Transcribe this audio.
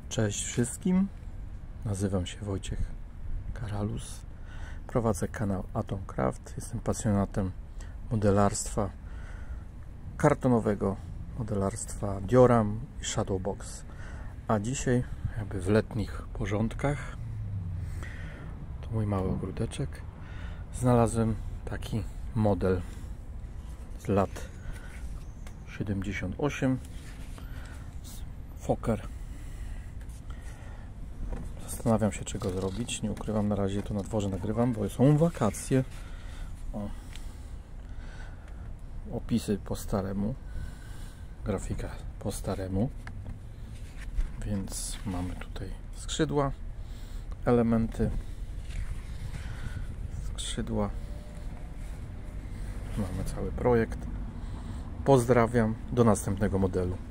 Cześć wszystkim, nazywam się Wojciech Karalus, prowadzę kanał Atomcraft, jestem pasjonatem modelarstwa kartonowego, modelarstwa dioram i shadowbox. A dzisiaj jakby w letnich porządkach, to mój mały ogródeczek, znalazłem taki model z lat 78 Fokker. Zastanawiam się, czego zrobić. Nie ukrywam, na razie to na dworze nagrywam, bo są wakacje. Opisy po staremu, grafika po staremu, więc mamy tutaj skrzydła, elementy skrzydła, mamy cały projekt. Pozdrawiam, do następnego modelu.